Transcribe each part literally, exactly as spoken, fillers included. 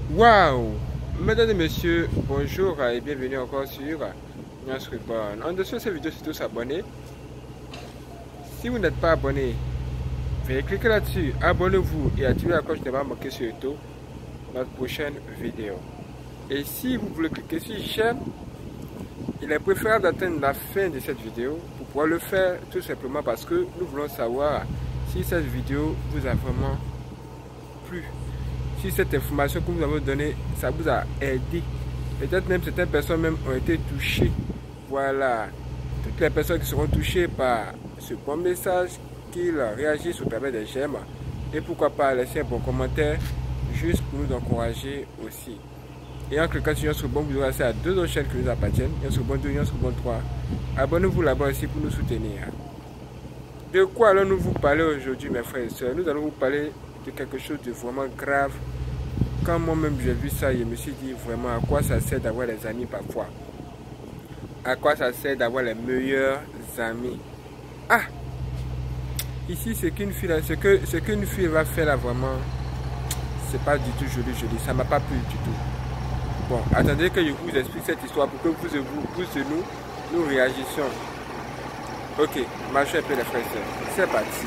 Waouh! Mesdames et messieurs, bonjour et bienvenue encore sur Nyans Reborn. En dessous de cette vidéo, surtout s'abonner. Si vous n'êtes pas abonné, veuillez cliquer là-dessus, abonnez-vous et activez la cloche de ne pas manquer surtout notre prochaine vidéo. Et si vous voulez cliquer sur j'aime, il est préférable d'attendre la fin de cette vidéo pour pouvoir le faire tout simplement parce que nous voulons savoir si cette vidéo vous a vraiment plu. Si cette information que vous avez donnée, ça vous a aidé. Peut-être même certaines personnes même ont été touchées. Voilà. Toutes les personnes qui seront touchées par ce bon message, qu'ils réagissent au travers des j'aime. Et pourquoi pas laisser un bon commentaire, juste pour nous encourager aussi. Et en cliquant sur Nyans Reborn, vous aurez accès à deux autres chaînes qui nous appartiennent. Nyans Reborn deux, Nyans Reborn trois. Abonnez-vous là-bas aussi pour nous soutenir. De quoi allons-nous vous parler aujourd'hui, mes frères et sœurs? Nous allons vous parler de quelque chose de vraiment grave. Quand moi-même j'ai vu ça, je me suis dit vraiment à quoi ça sert d'avoir des amis parfois. À quoi ça sert d'avoir les meilleurs amis. Ah! Ici, ce qu'une fille, ce que, ce qu'une fille va faire là vraiment, c'est pas du tout joli, joli. Ça m'a pas plu du tout. Bon, attendez que je vous explique cette histoire pour que vous et vous, vous et nous, nous réagissions. Ok, marchez un peu les frères et sœurs. C'est parti.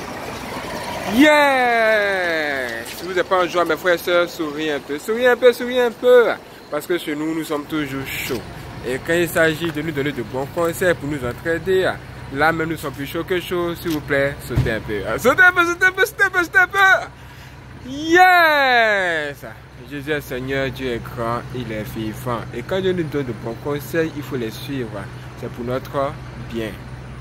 Yeah! Si vous n'êtes pas en joie, mes frères et sœurs, souriez un peu, souriez un peu, souriez un peu. Parce que chez nous, nous sommes toujours chauds. Et quand il s'agit de nous donner de bons conseils pour nous entraider, là même nous sommes plus chauds que chauds. S'il vous plaît, sautez un peu. Sautez un peu, sautez un peu, sautez un peu, sautez un peu. Yes! Jésus est Seigneur, Dieu est grand, il est vivant. Et quand Dieu nous donne de bons conseils, il faut les suivre. C'est pour notre bien.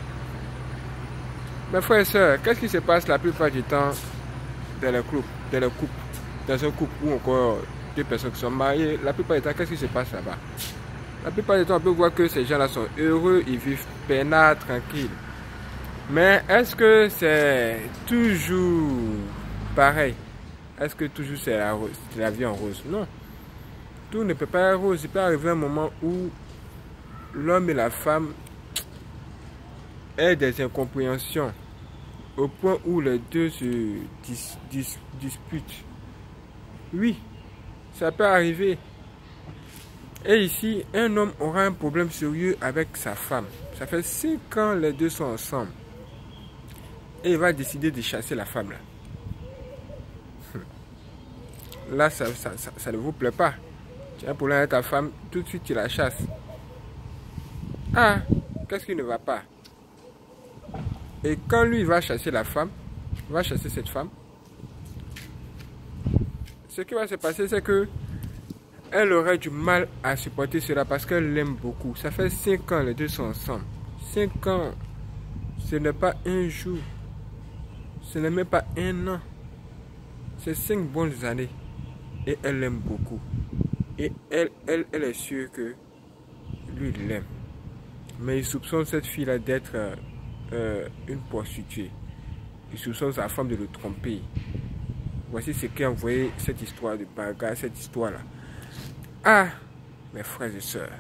Mes frères et sœurs, qu'est-ce qui se passe la plupart du temps dans le couple, dans le couple, dans un couple ou encore deux personnes qui sont mariées, la plupart du temps, qu'est-ce qui se passe là-bas? La plupart du temps, on peut voir que ces gens-là sont heureux, ils vivent peinards, tranquilles. Mais est-ce que c'est toujours pareil? Est-ce que toujours c'est la, la vie en rose? Non. Tout ne peut pas être rose. Il peut arriver un moment où l'homme et la femme aient des incompréhensions au point où les deux se dis, dis, disputent. Oui, ça peut arriver. Et ici, un homme aura un problème sérieux avec sa femme. Ça fait cinq ans les deux sont ensemble. Et il va décider de chasser la femme là. Là, ça, ça, ça, ça ne vous plaît pas. Tu as un problème avec ta femme, tout de suite tu la chasses. Ah, qu'est-ce qui ne va pas? Et quand lui va chasser la femme, va chasser cette femme, ce qui va se passer, c'est que elle aurait du mal à supporter cela parce qu'elle l'aime beaucoup. Ça fait cinq ans, les deux sont ensemble. cinq ans, ce n'est pas un jour, ce n'est même pas un an. C'est cinq bonnes années. Et elle l'aime beaucoup. Et elle, elle, elle est sûre que lui, il l'aime. Mais il soupçonne cette fille-là d'être euh, euh, une prostituée. Il soupçonne sa femme de le tromper. Voici ce qui a envoyé cette histoire de bagarre, cette histoire-là. Ah, mes frères et sœurs.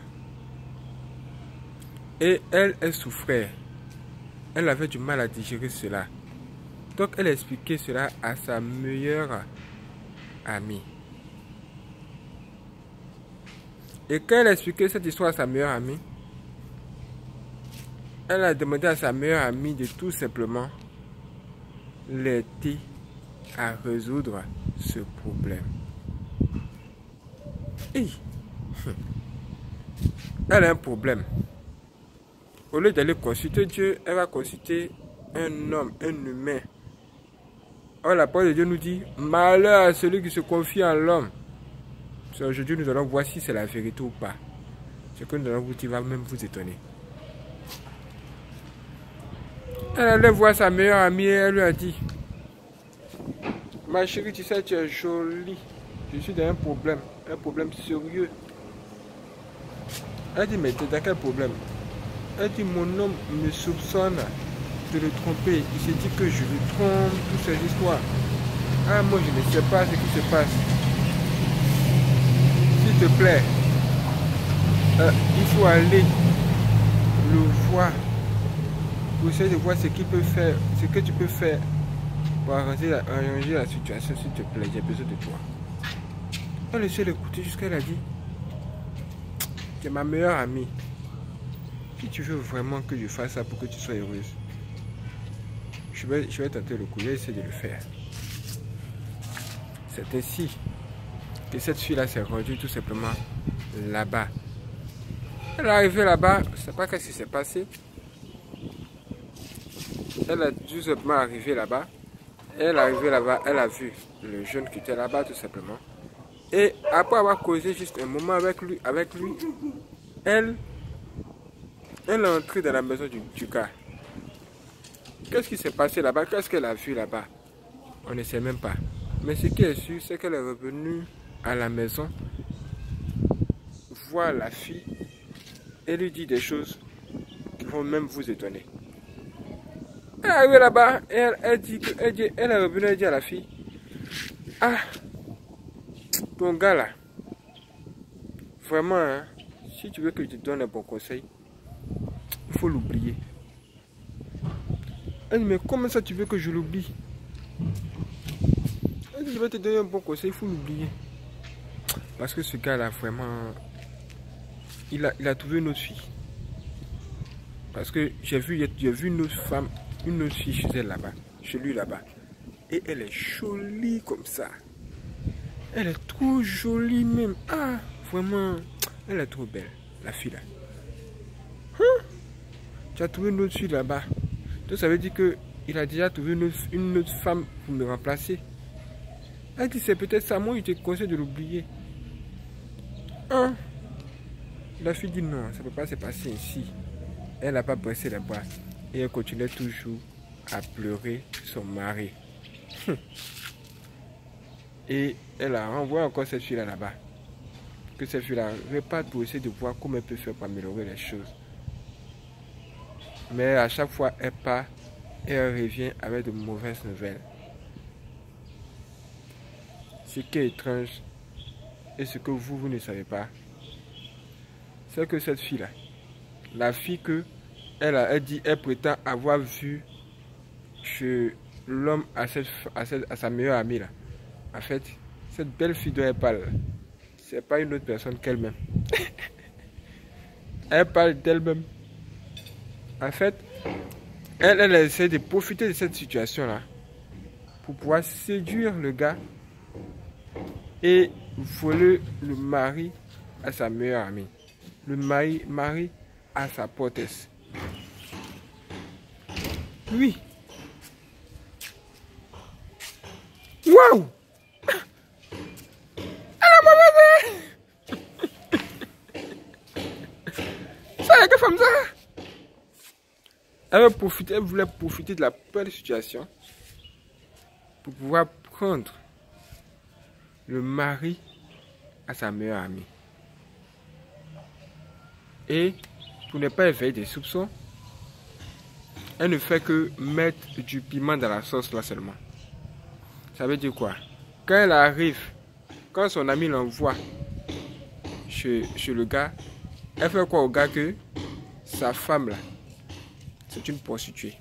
Et elle, elle souffrait. Elle avait du mal à digérer cela. Donc, elle a expliqué cela à sa meilleure amie. Et quand elle a expliqué cette histoire à sa meilleure amie, elle a demandé à sa meilleure amie de tout simplement l'aider à résoudre ce problème. Et elle a un problème. Au lieu d'aller consulter Dieu, elle va consulter un homme, un humain. Or, la parole de Dieu nous dit, malheur à celui qui se confie en l'homme. Aujourd'hui, nous allons voir si c'est la vérité ou pas. Ce que nous allons vous dire va même vous étonner. Elle allait voir sa meilleure amie et elle lui a dit, ma chérie, tu sais, tu es jolie. Je suis dans un problème, un problème sérieux. Elle dit, mais t'es dans quel problème? Elle dit, mon homme me soupçonne de le tromper. Il se dit que je le trompe, toutes ces histoires. Ah, moi, je ne sais pas ce qui se passe. S'il te plaît, euh, il faut aller le voir pour essayer de voir ce qu'il peut faire, ce que tu peux faire pour arranger la, arranger la situation, s'il te plaît, j'ai besoin de toi. Elle essaie d'écouter jusqu'à elle a dit, tu es ma meilleure amie. Si tu veux vraiment que je fasse ça pour que tu sois heureuse, je vais, je vais tenter le coup, je vais essayer de le faire. C'est ainsi que cette fille-là s'est rendue tout simplement là-bas. Elle est arrivée là-bas, je ne sais pas ce qui s'est passé. Elle a tout simplement arrivé là-bas. Elle est arrivée là-bas, elle a vu le jeune qui était là-bas tout simplement. Et après avoir causé juste un moment avec lui, avec lui elle, elle est entrée dans la maison du, du gars. Qu'est-ce qui s'est passé là-bas? Qu'est-ce qu'elle a vu là-bas? On ne sait même pas. Mais ce qui est sûr, c'est qu'elle est revenue à la maison, voir la fille et lui dire des choses qui vont même vous étonner. Elle est arrivée là-bas et elle, elle, dit que, elle, dit, elle est revenue et dit à la fille, ah, ton gars là, vraiment, hein, si tu veux que je te donne un bon conseil, il faut l'oublier. Elle dit, mais comment ça tu veux que je l'oublie? Elle dit, je vais te donner un bon conseil, il faut l'oublier. Parce que ce gars là, vraiment, il a, il a trouvé une autre fille. Parce que j'ai vu, j'ai vu une autre femme, une autre fille chez elle là-bas, chez lui là-bas. Et elle est jolie comme ça. Elle est trop jolie même. Ah, vraiment, elle est trop belle, la fille là. Hein? Tu as trouvé une autre fille là-bas. Donc ça veut dire qu'il a déjà trouvé une autre, une autre femme pour me remplacer. Elle dit, c'est peut-être ça, moi, il te conseille de l'oublier. Hein? La fille dit non, ça ne peut pas se passer ici. Elle n'a pas baissé les bras. Et elle continuait toujours à pleurer son mari. Et elle a renvoyé encore cette fille-là là-bas. Que cette fille-là reparte pour essayer de voir comment elle peut faire pour améliorer les choses. Mais à chaque fois, elle part et elle revient avec de mauvaises nouvelles. Ce qui est étrange et ce que vous, vous ne savez pas, c'est que cette fille-là, la fille que elle, a, elle dit, elle prétend avoir vu chez l'homme à, cette, à, cette, à sa meilleure amie là. En fait, cette belle fille dont elle parle, c'est pas une autre personne qu'elle-même. Elle parle d'elle-même. En fait, elle, elle essaie de profiter de cette situation-là pour pouvoir séduire le gars et voler le mari à sa meilleure amie. Le mari, mari à sa portesse. Oui. Waouh! Elle a mauvaise. Ça y est, que femme ça? Elle, profiter, elle voulait profiter de la belle situation pour pouvoir prendre le mari à sa meilleure amie. Et pour ne pas éveiller des soupçons, elle ne fait que mettre du piment dans la sauce là seulement. Ça veut dire quoi? Quand elle arrive, quand son ami l'envoie chez, chez le gars, elle fait quoi au gars? Que sa femme là, c'est une prostituée.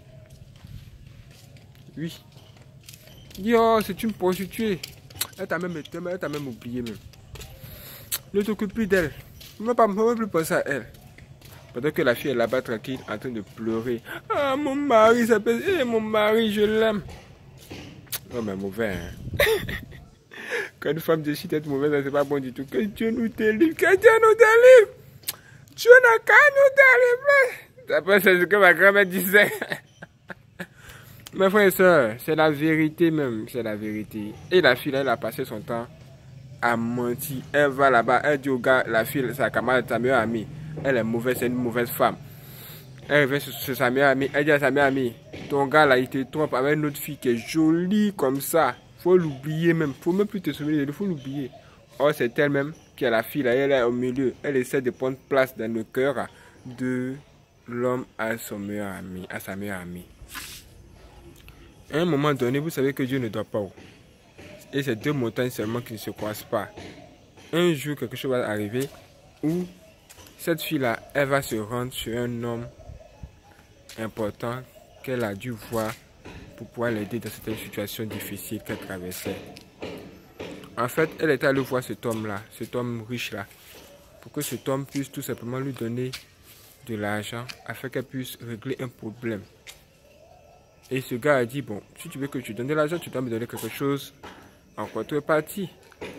Oui. Yo, c'est une prostituée. Elle t'a même, elle t'a même oublié même. Ne t'occupe plus d'elle. Ne va même plus penser à elle. Pendant que la fille est là-bas tranquille, en train de pleurer. Ah, mon mari, ça peut... Eh, mon mari, je l'aime. Non, mais mauvais, hein. Quand une femme décide d'être mauvaise, c'est pas bon du tout. Que Dieu nous délivre, que Dieu nous délivre. Dieu n'a qu'à nous délivrer. D'après c'est ce que ma grand-mère disait. Mes frères et sœurs, c'est la vérité même, c'est la vérité. Et la fille, elle a passé son temps à mentir. Elle va là-bas, elle dit au gars, la fille, sa camarade, sa meilleure amie, elle est mauvaise, c'est une mauvaise femme. Elle revient sur sa meilleure amie, elle dit à sa meilleure amie, ton gars là, il te trompe avec une autre fille qui est jolie comme ça. Faut l'oublier même, faut même plus te souvenir, il faut l'oublier. Or, c'est elle-même qui est la fille là, elle est au milieu. Elle essaie de prendre place dans le cœur de l'homme à son meilleur ami, à sa meilleure amie. À un moment donné, vous savez que Dieu ne doit pas. Et c'est deux montagnes seulement qui ne se croisent pas. Un jour, quelque chose va arriver où cette fille-là, elle va se rendre sur un homme important qu'elle a dû voir pour pouvoir l'aider dans certaines situations difficiles qu'elle traversait. En fait, elle était allée voir cet homme-là, cet homme riche-là, pour que cet homme puisse tout simplement lui donner de l'argent afin qu'elle puisse régler un problème. Et ce gars a dit, bon, si tu veux que je te donne de l'argent, tu dois me donner quelque chose en contrepartie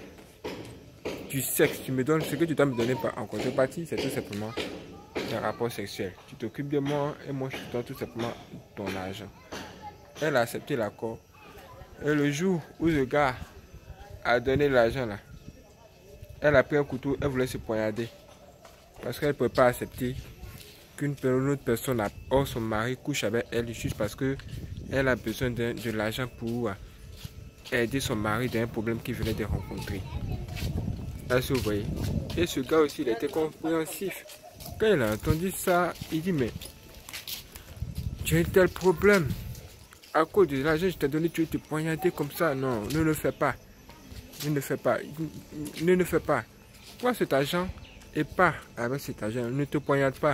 du sexe. Tu me donnes ce que tu dois me donner en contrepartie, c'est tout simplement un rapport sexuel. Tu t'occupes de moi et moi je te donne tout simplement ton argent. Elle a accepté l'accord. Et le jour où le gars a donné l'argent là, elle a pris un couteau, elle voulait se poignarder. Parce qu'elle ne peut pas accepter qu'une autre personne, hors son mari, couche avec elle juste parce qu'elle a besoin de, de l'argent pour aider son mari dans un problème qu'il venait de rencontrer. Là, vous voyez. Et ce gars aussi, il était compréhensif. Quand il a entendu ça, il dit, mais j'ai un tel problème. À cause de l'argent, je t'ai donné, tu veux te poignarder comme ça. Non, ne le fais pas. Ne le fais pas. Ne le fais pas. Prends cet argent et pars avec cet argent. Ne te poignarde pas.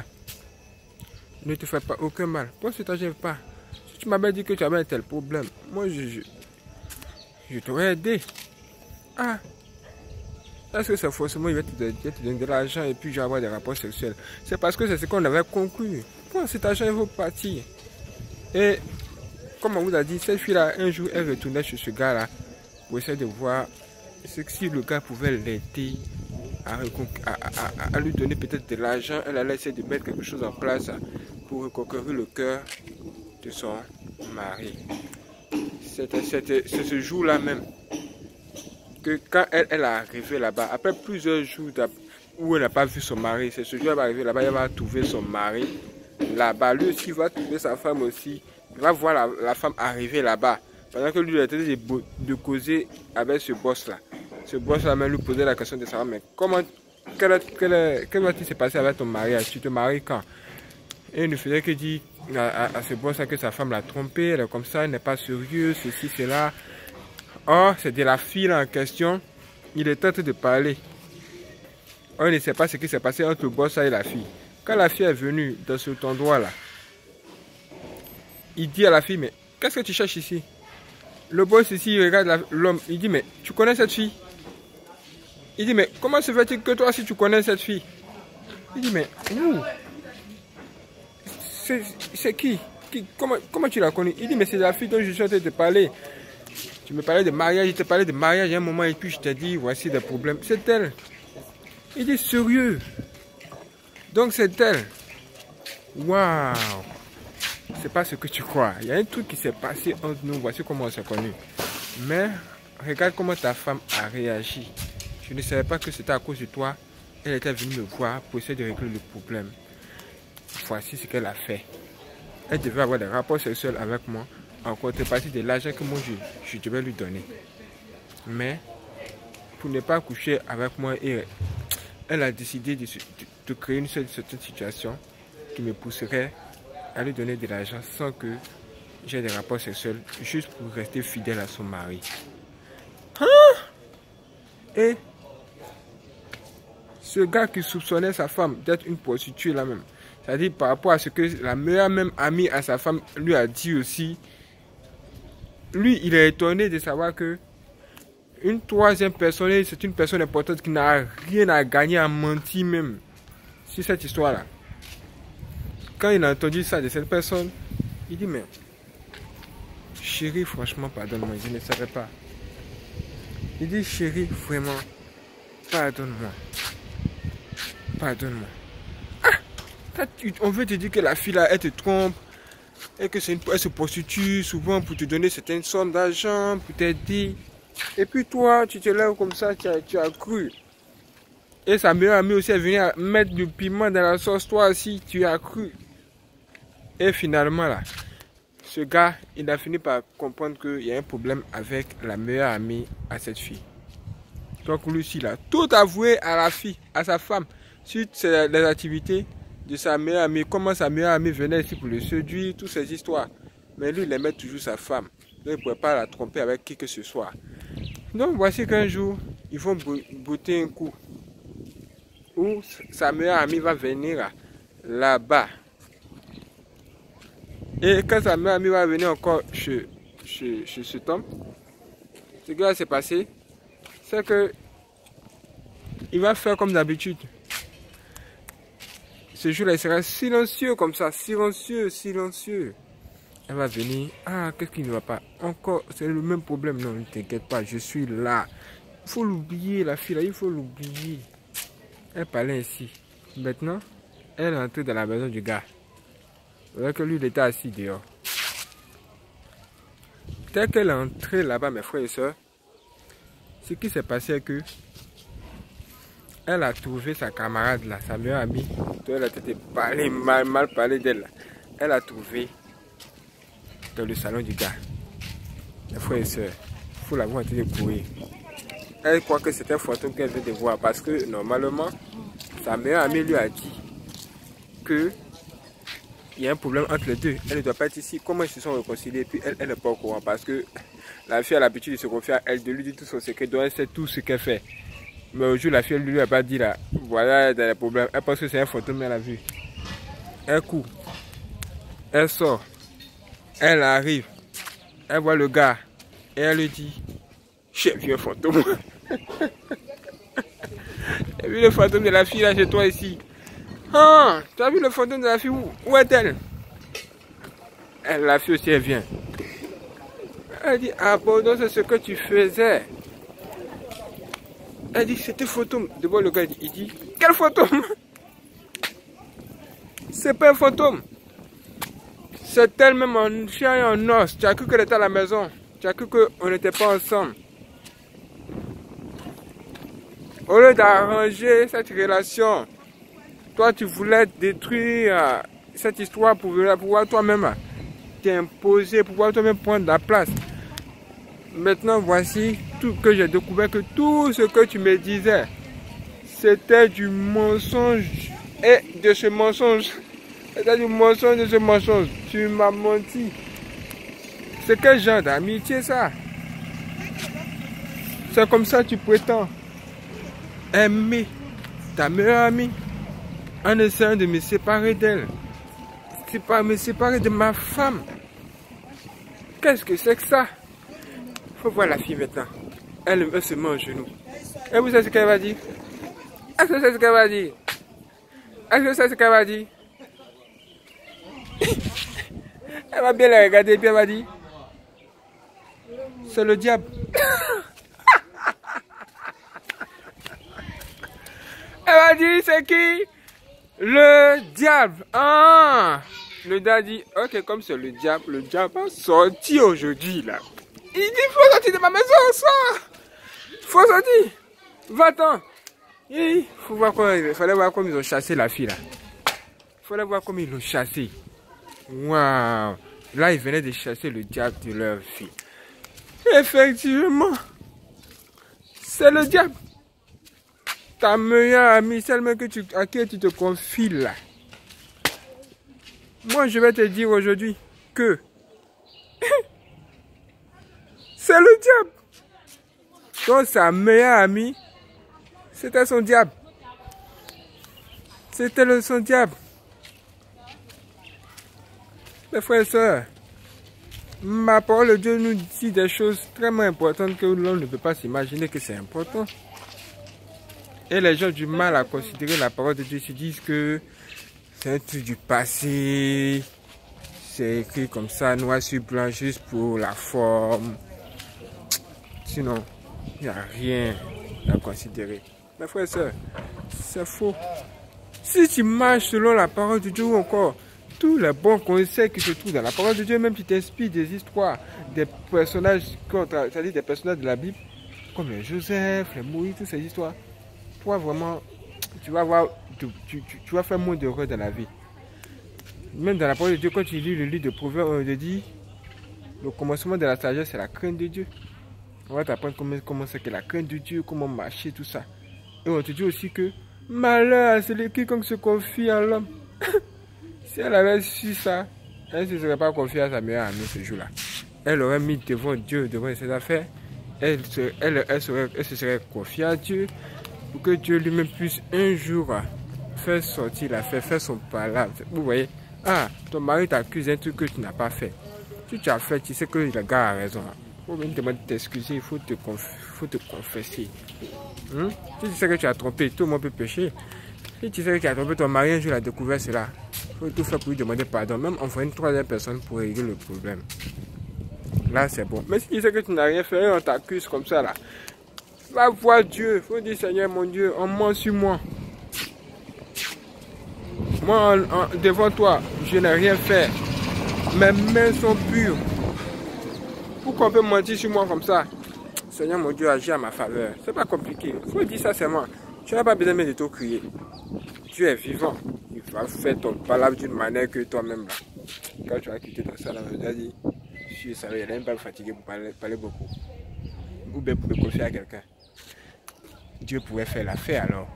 Ne te fais pas aucun mal. Prends cet argent et pars. Si tu m'avais dit que tu avais un tel problème, moi, je, je, je t'aurais aidé. Ah, est-ce que c'est forcément il va te, te donner de l'argent et puis je vais avoir des rapports sexuels? C'est parce que c'est ce qu'on avait conclu. Prends cet argent et il faut partir. Et comme on vous a dit, cette fille-là, un jour, elle retournait chez ce gars-là pour essayer de voir si le gars pouvait l'aider à, à, à, à lui donner peut-être de l'argent. Elle allait essayer de mettre quelque chose en place pour reconquérir le cœur de son mari. C'est ce jour-là même que quand elle, elle est arrivée là-bas, après plusieurs jours où elle n'a pas vu son mari, c'est ce jour elle va arriver là-bas, elle va trouver son mari là-bas. Lui aussi va trouver sa femme aussi. Il va voir la, la femme arriver là-bas. Pendant que lui, il a été de, de causer avec ce boss-là. Ce boss-là même lui posait la question de savoir, mais comment, quel, quel, quel va-t-il se passer avec ton mariage? Tu te maries quand? Et il ne faisait que dire à, à, à ce boss-là que sa femme l'a trompé, elle est comme ça, elle n'est pas sérieuse, ceci, cela. Or, c'est de la fille en question. Il est en train de parler. On ne sait pas ce qui s'est passé entre le boss et la fille. Quand la fille est venue dans cet endroit-là, il dit à la fille, mais qu'est-ce que tu cherches ici? Le boss ici, il regarde l'homme, il dit, mais tu connais cette fille? Il dit, mais comment se fait-il que toi, si tu connais cette fille? Il dit, mais où? C'est qui, qui comment, comment tu l'as connue? Il dit, mais c'est la fille dont je suis en train de te parler. Tu me parlais de mariage, je te parlais de mariage à un moment et puis je t'ai dit, voici des problèmes. C'est elle. Il dit, sérieux? Donc c'est elle. Waouh! C'est pas ce que tu crois. Il y a un truc qui s'est passé entre nous. Voici comment on s'est connus. Mais regarde comment ta femme a réagi. Je ne savais pas que c'était à cause de toi. Elle était venue me voir pour essayer de régler le problème. Voici ce qu'elle a fait. Elle devait avoir des rapports sexuels avec moi en contrepartie de l'argent que moi je, je devais lui donner. Mais pour ne pas coucher avec moi, et elle a décidé de, de, de créer une certaine situation qui me pousserait à lui donner de l'argent sans que j'ai des rapports sexuels, juste pour rester fidèle à son mari. Hein? Et ce gars qui soupçonnait sa femme d'être une prostituée là même, c'est-à-dire par rapport à ce que la meilleure même amie à sa femme lui a dit aussi, lui il est étonné de savoir que une troisième personne, c'est une personne importante qui n'a rien à gagner à mentir même sur cette histoire-là. Quand il a entendu ça de cette personne, il dit, mais chérie, franchement, pardonne-moi, je ne savais pas. Il dit, chérie, vraiment, pardonne-moi. Pardonne-moi. Ah, on veut te dire que la fille là, elle te trompe, et que c'est une, elle se prostitue souvent pour te donner certaines sommes d'argent, pour t'aider. Et puis toi, tu te lèves comme ça, tu as, tu as cru. Et sa meilleure amie aussi est venue mettre du piment dans la sauce, toi aussi, tu as cru. Et finalement là, ce gars, il a fini par comprendre qu'il y a un problème avec la meilleure amie à cette fille. Donc lui aussi, il a tout avoué à la fille, à sa femme, sur les activités de sa meilleure amie, comment sa meilleure amie venait ici pour le séduire, toutes ces histoires. Mais lui, il aimait toujours sa femme. Donc il ne pouvait pas la tromper avec qui que ce soit. Donc voici qu'un jour, ils vont brouter un coup où sa meilleure amie va venir là-bas. Et quand sa meilleure amie va venir encore chez, chez, chez cet homme, ce qui va se passer, c'est que il va faire comme d'habitude. Ce jour-là, il sera silencieux comme ça, silencieux, silencieux. Elle va venir. Ah, qu'est-ce qui ne va pas? Encore, c'est le même problème. Non, ne t'inquiète pas, je suis là. Il faut l'oublier, la fille là, il faut l'oublier. Elle parlait ainsi. Maintenant, elle est entrée dans la maison du gars. Alors que lui, il était assis dehors. Dès qu'elle est entrée là-bas, mes frères et sœurs, ce qui s'est passé est que elle a trouvé sa camarade là, sa meilleure amie. Elle a été parlé, mal, mal parlé d'elle. Elle a trouvé dans le salon du gars. Mes frères et sœurs, il faut l'avoir en train de courir. Elle croit que c'est un fantôme qu'elle vient de voir parce que normalement, sa meilleure amie lui a dit que il y a un problème entre les deux. Elle ne doit pas être ici. Comment ils se sont réconciliés? Puis elle, elle n'est pas au courant parce que la fille a l'habitude de se confier à elle, de lui dire tout son secret. Donc elle sait tout ce qu'elle fait. Mais au jour, la fille, elle lui a pas dit là. Voilà, elle a des problèmes. Elle pense que c'est un fantôme, elle a vu. Elle court. Elle sort. Elle arrive. Elle voit le gars. Et elle lui dit, j'ai vu un fantôme. J'ai vu le fantôme de la fille là chez toi ici. Ah, tu as vu le fantôme de la fille? Où, où est-elle? Elle, la fille aussi, elle vient. Elle dit, ah bon, donc c'est ce que tu faisais. Elle dit, c'était fantôme. D'abord, le gars, il dit, il dit, quel fantôme? C'est pas un fantôme. C'est elle-même en chien et en os. Tu as cru qu'elle était à la maison. Tu as cru qu'on n'était pas ensemble. Au lieu d'arranger cette relation, toi, tu voulais détruire cette histoire pour pouvoir toi-même t'imposer, pour pouvoir toi-même prendre la place. Maintenant, voici tout que j'ai découvert que tout ce que tu me disais, c'était du mensonge. Et de ce mensonge, c'était du mensonge de ce mensonge. Tu m'as menti. C'est quel genre d'amitié ça? C'est comme ça que tu prétends aimer ta meilleure amie en essayant de me séparer d'elle. C'est pas me séparer de ma femme. Qu'est-ce que c'est que ça? Faut voir la fille maintenant. Elle, elle se met en genoux. Et vous savez ce qu'elle va dire? Est-ce que vous savez ce qu'elle va dire? Est-ce que vous savez ce qu'elle va dire? Elle va bien la regarder et puis elle va dire, c'est le diable. Elle va dire, c'est qui? Le diable. Ah, le diable dit, ok, comme c'est le diable, le diable a sorti aujourd'hui là. Il dit, il faut sortir de ma maison, sort. Il faut sortir. Va-t'en. Il faut voir quoi, il fallait voir comment ils ont chassé la fille là. Il fallait voir comment ils l'ont chassé. Waouh. Là, ils venaient de chasser le diable de leur fille. Effectivement, c'est le diable. Ta meilleure amie, celle même que tu, à qui tu te confies là. Moi, je vais te dire aujourd'hui que c'est le diable. Donc, sa meilleure amie, c'était son diable. C'était le son diable. Mes frères et sœurs, ma parole de Dieu nous dit des choses très importantes que l'on ne peut pas s'imaginer que c'est important. Et les gens ont du mal à considérer la parole de Dieu. Ils se disent que c'est un truc du passé. C'est écrit comme ça, noir sur blanc, juste pour la forme. Sinon, il n'y a rien à considérer. Mes frères et sœurs, c'est faux. Si tu marches selon la parole de Dieu ou encore tous les bons conseils qui se trouvent dans la parole de Dieu, même si tu t'inspires des histoires, des personnages, c'est-à-dire des personnages de la Bible, comme les Joseph, les Moïse, toutes ces histoires, toi vraiment, tu vas voir, tu, tu, tu vas faire moins d'heureux dans la vie. Même dans la parole de Dieu, quand tu lis le livre de Proverbes, on te dit, le commencement de la sagesse, c'est la crainte de Dieu. On va t'apprendre comment, comment c'est que la crainte de Dieu, comment marcher, tout ça. Et on te dit aussi que malheur à celui qui se confie en l'homme. Si elle avait su ça, elle ne se serait pas confiée à sa meilleure amie ce jour-là. Elle aurait mis devant Dieu, devant ses affaires. Elle se, elle, elle, serait, elle se serait confiée à Dieu pour que Dieu lui-même puisse un jour faire sortir l'affaire, faire son palabre. Vous voyez, ah, ton mari t'accuse d'un truc que tu n'as pas fait. Si tu as fait, tu sais que le gars a raison. faut même demander de t'excuser, il faut te, conf... faut te confesser. Hum? Si tu sais que tu as trompé, tout le monde peut pécher. Si tu sais que tu as trompé ton mari, un jour il a découvert cela. Il faut tout faire pour lui demander pardon. Même envoyer une troisième personne pour régler le problème. Là, c'est bon. Mais si tu sais que tu n'as rien fait, on t'accuse comme ça là. Va voir Dieu. Il faut dire, Seigneur mon Dieu, on ment sur moi. Moi, en, en, devant toi, je n'ai rien fait. Mes mains sont pures. Pourquoi on peut mentir sur moi comme ça? Seigneur mon Dieu, agis à ma faveur. C'est pas compliqué. Il faut dire ça seulement. Tu n'as pas besoin de tout crier. Dieu est vivant. Il va faire ton palabre d'une manière que toi-même là. Quand tu vas quitter ton salon, je vais dire, je suis sérieux, il n'est même pas fatigué pour parler, parler beaucoup. Ou bien pour me confier à quelqu'un. Dieu pourrait faire l'affaire alors.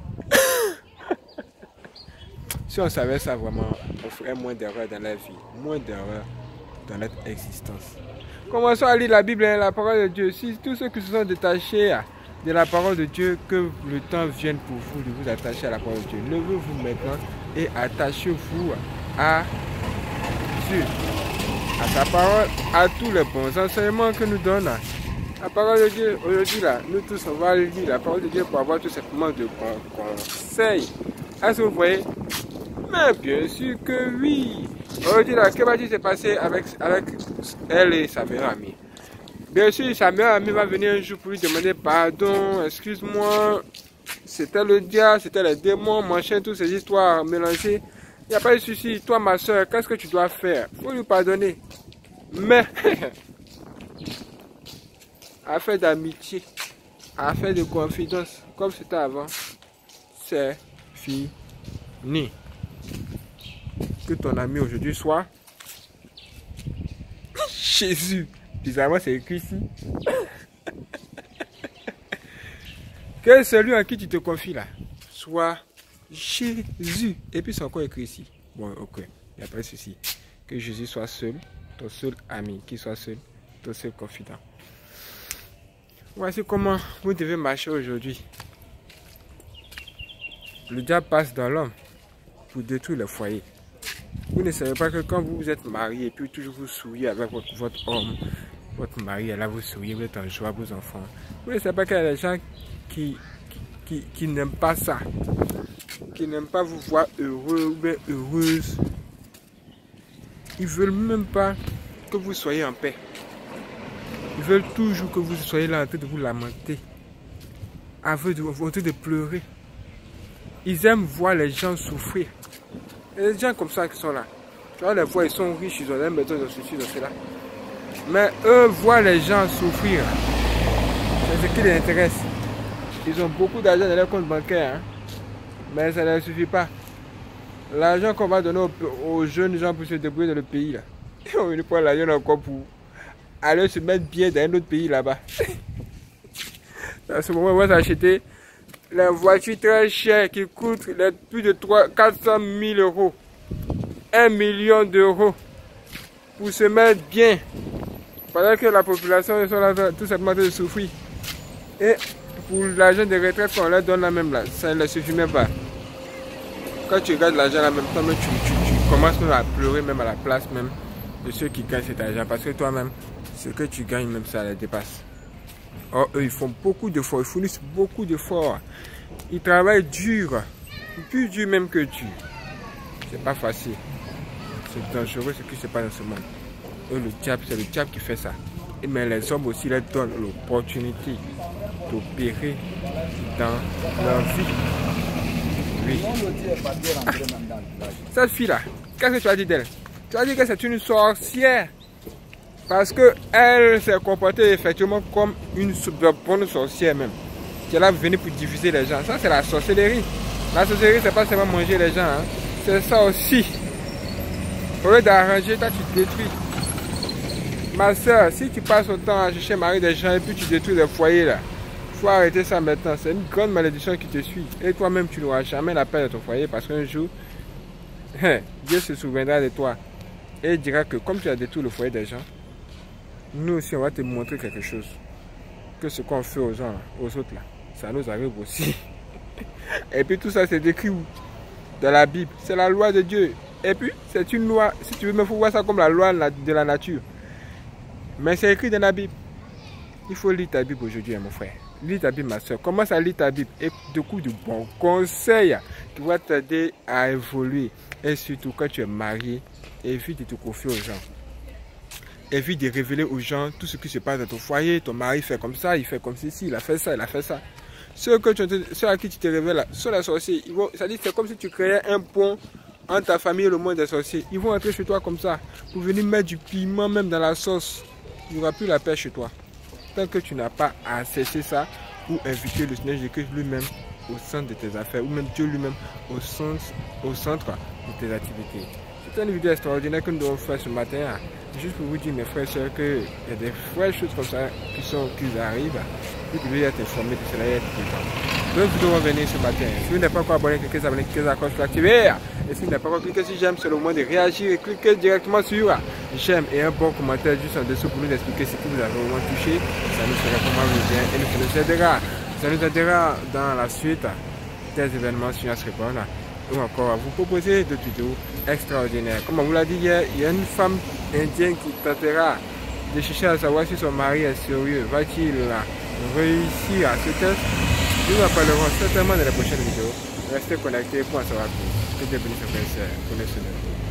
Si on savait ça vraiment, on ferait moins d'erreurs dans la vie, moins d'erreurs dans notre existence. Commençons à lire la Bible et la parole de Dieu. Si tous ceux qui se sont détachés de la parole de Dieu, que le temps vienne pour vous de vous attacher à la parole de Dieu. Levez-vous maintenant et attachez-vous à Dieu, à sa parole, à tous les bons enseignements que nous donne la parole de Dieu. Aujourd'hui là, nous tous on va lire la parole de Dieu pour avoir tout simplement de bons conseils. Est-ce que vous voyez? Mais bien sûr que oui. Aujourd'hui là, que va-t-il se passer avec, avec elle et sa meilleure amie? Bien sûr, sa meilleure amie va venir un jour pour lui demander pardon, excuse-moi, c'était le diable, c'était les démons, machin, toutes ces histoires mélangées. Il n'y a pas de souci. Toi, ma soeur, qu'est-ce que tu dois faire? Il faut lui pardonner. Mais, affaire d'amitié, affaire de confidence, comme c'était avant, c'est fini. Que ton ami aujourd'hui soit Jésus. Bizarrement, c'est écrit ici. Que celui en qui tu te confies là soit Jésus. Et puis c'est encore écrit ici. Bon, ok, il n'y a pas de souci. Que Jésus soit seul, ton seul ami, qu'il soit seul, ton seul confident. Voici comment vous devez marcher aujourd'hui. Le diable passe dans l'homme pour détruire le foyer. Vous ne savez pas que quand vous êtes marié et puis toujours vous souriez avec votre, votre homme, votre mari, là vous souriez, vous êtes en joie, vos enfants. Vous ne savez pas qu'il y a des gens qui, qui, qui, qui n'aiment pas ça, qui n'aiment pas vous voir heureux ou bien heureuse. Ils ne veulent même pas que vous soyez en paix. Ils veulent toujours que vous soyez là en train de vous lamenter, en train de, en train de pleurer. Ils aiment voir les gens souffrir. Il y a des gens comme ça qui sont là. Tu vois, les fois, ils sont riches, ils ont des maisons, ils ont ceci, ils ont cela. Mais eux voient les gens souffrir. C'est ce qui les intéresse. Ils ont beaucoup d'argent dans leur compte bancaire. Hein? Mais ça ne leur suffit pas. L'argent qu'on va donner aux, aux jeunes gens pour se débrouiller dans le pays, là. On va prendre l'argent encore pour aller se mettre bien dans un autre pays là-bas. À ce moment, on va s'acheter les voitures très chères qui coûtent les plus de quatre cent mille euros. un million d'euros. Pour se mettre bien. Pendant que la population est là tout simplement de souffrir. Et pour l'argent de retraite qu'on leur donne là même là, ça ne suffit même pas. Quand tu regardes l'argent là même temps, tu, tu, tu commences même à pleurer même à la place même de ceux qui gagnent cet argent. Parce que toi-même, ce que tu gagnes même ça les dépasse. Or eux ils font beaucoup d'efforts, ils fournissent beaucoup d'efforts. Ils travaillent dur, plus dur même que dur. C'est pas facile. C'est dangereux ce qui se passe dans ce monde. Et le diable, c'est le diable qui fait ça. Et mais les hommes aussi leur donnent l'opportunité d'opérer dans leur vie. Oui. Ah, cette fille-là, qu'est-ce que tu as dit d'elle? Tu as dit que c'est une sorcière. Parce qu'elle s'est comportée effectivement comme une bonne sorcière même. Elle a venu pour diviser les gens. Ça, c'est la sorcellerie. La sorcellerie, c'est pas seulement manger les gens. Hein. C'est ça aussi. Au lieu d'arranger, toi, tu détruis. Ma soeur, si tu passes autant à chercher mari des gens et puis tu détruis les foyers là, il faut arrêter ça maintenant. C'est une grande malédiction qui te suit. Et toi-même, tu n'auras jamais la paix de ton foyer parce qu'un jour, Dieu se souviendra de toi et dira que comme tu as détruit le foyer des gens, nous aussi, on va te montrer quelque chose. Que ce qu'on fait aux gens, aux autres là, ça nous arrive aussi. Et puis tout ça, c'est écrit où? Dans la Bible. C'est la loi de Dieu. Et puis, c'est une loi. Si tu veux, il faut voir ça comme la loi de la nature. Mais c'est écrit dans la Bible. Il faut lire ta Bible aujourd'hui, mon frère. Lis ta Bible, ma soeur. Commence à lire ta Bible et de coups de bons conseils qui vont t'aider à évoluer. Et surtout, quand tu es marié, évite de te confier aux gens. Évite de révéler aux gens tout ce qui se passe dans ton foyer. Ton mari fait comme ça, il fait comme ceci, il a fait ça, il a fait ça. Ceux, que tu, ceux à qui tu te révèles sont les sorciers. C'est-à-dire c'est comme si tu créais un pont entre ta famille et le monde des sorciers. Ils vont entrer chez toi comme ça pour venir mettre du piment même dans la sauce. Il n'y aura plus la paix chez toi. Tant que tu n'as pas à cesser ça ou inviter le Seigneur Jésus lui-même au centre de tes affaires ou même Dieu lui-même au centre, au centre de tes activités. C'est une vidéo extraordinaire que nous devons faire ce matin. Hein. Juste pour vous dire, mes frères et sœurs, qu'il y a des vraies choses comme ça qui, sont, qui arrivent. Vous devez être informé de cela et être content. Donc, vous devez venir ce matin. Si vous n'êtes pas encore abonné, cliquez sur abonner, cliquez sur la cloche pour l'activer. Et si vous n'êtes pas encore cliqué sur j'aime, c'est le moment de réagir et cliquez directement sur j'aime et un bon commentaire juste en dessous pour nous expliquer ce que vous avez vraiment touché. Ça nous ferait vraiment bien et ça nous aidera. Ça nous aidera dans la suite des événements sur notre répondre. Ou encore à vous proposer d'autres vidéos extraordinaires. Comme on vous l'a dit hier, il y a une femme indienne qui tentera de chercher à savoir si son mari est sérieux. Va-t-il réussir à ce test? Nous en parlerons certainement dans les prochaines vidéos. Restez connectés pour en savoir plus. Que Dieu bénisse vos frères et sœurs. Prenez soin de vous.